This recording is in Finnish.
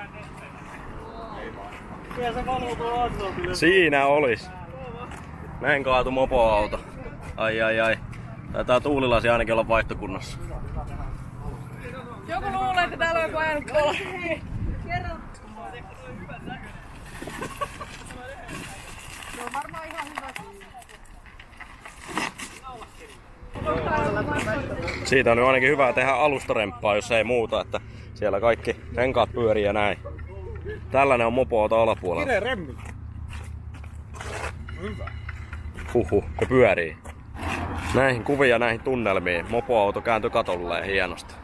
Siinä olis. Näin kaatu mopoauto. Ai. Taitaa tuulilasi ainakin olla vaihtokunnossa. Joku luulee, että täällä on joku ajanut kola. Se on varmaan ihan hyvä. Siitä on nyt ainakin hyvä tehdä alustaremppaa, jos ei muuta, että siellä kaikki renkaat pyörii ja näin. Tällainen on mopoauto alapuolella. Kireä remmi. Hyvä. Huhhuh, se pyörii. Näihin kuvia näihin tunnelmiin. Mopoauto kääntyi katolleen hienosti.